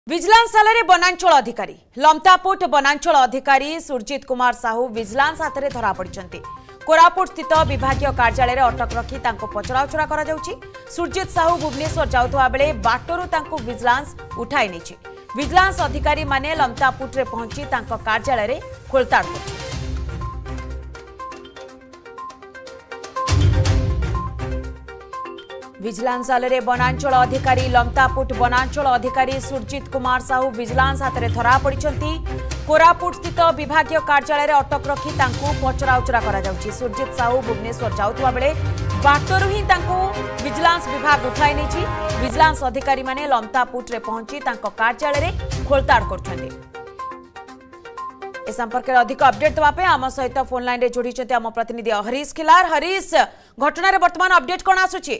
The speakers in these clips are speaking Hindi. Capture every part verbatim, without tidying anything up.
विजिलेंस साल बनांचल अधिकारी लमतापुट बनांचल अधिकारी सुरजित कुमार साहू विजिलेंस हाथ में धरा पड़ते कोरापुट स्थित विभागीय कार्यालय में अटक रखी पचराउचरा कर सुरजित साहू भुवनेश्वर जाउथवा बेले बाटरू तांको विजिलेंस उठाई नहीं विजिलेंस अधिकारी माने लमतापुट रे पहुंची तांको कार्यालय में खोलताड़ कर विजिलेंस साल बनांचल अधिकारी लमतापुट बनांचल अधिकारी सुरजित कुमार साहू विजिलेंस हाथ में धरा पड़ती कोरापुट स्थित विभागीय कार्यालय में अटक रखी पचराउचरा कर सुरजित साहू भुवनेश्वर जाउथवा बेले बाटरू ही विजिलेंस विभाग उठाई नहीं विजिलेंस अधिकारी माने लमतापुट रे पहुंची कार्यालय में खोलताड़ कर संपर्क में अधिक अपडेट देवाई आम सहित फोन लाइन में जोड़ी आम प्रतिनिधि हरीश खिलार। हरीश, घटना वर्तमान अपडेट कौन आसुची?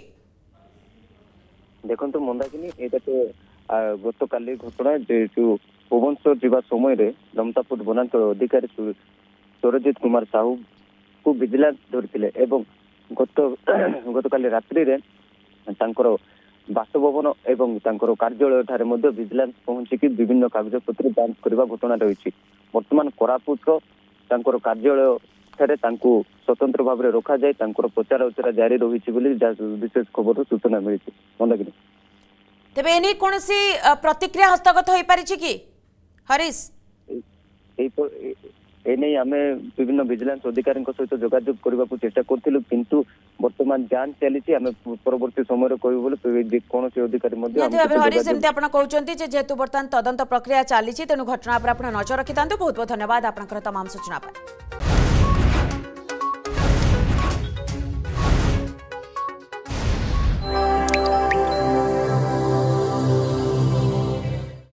देखो मंदाकिनी एटा तो गत काली घटना जो भुवनेश्वर जावा समय लमतापुट बनांचल अधिकारी सुरजित कुमार साहू को विजिलेंस धरते गत गत काली रात्रि रे तांकर बासभवन एवं तांकर कार्यालय ठारे मध्य विजिलेंस पहुंची विभिन्न कागजपत्र जांच करने घटना रही। वर्तमान कोरापुट तांकर कार्यालय ठारे तांको स्वतंत्र भाव में रखा जाए तांकर प्रचार उचार जारी रही विशेष खबर सूचना मिली। मंदाकिनी तेबे एनी कोनसी प्रतिक्रिया हस्तगत होई पारिछि कि हरीश? एने आम विभिन्न विजिलेंस अधिकारी सहित जोगाजोग करने को चेष्टा करूँ किंतु वर्तमान जांच चली आम परवर्ती समय कहूँ कौन अधिकारी हरीश एमती आप कहते जेहेतु बर्तमान तदंत प्रक्रिया चली तेणु घटना पर आप नजर रखि बहुत बहुत धन्यवाद आपंकर तमाम सूचना पर।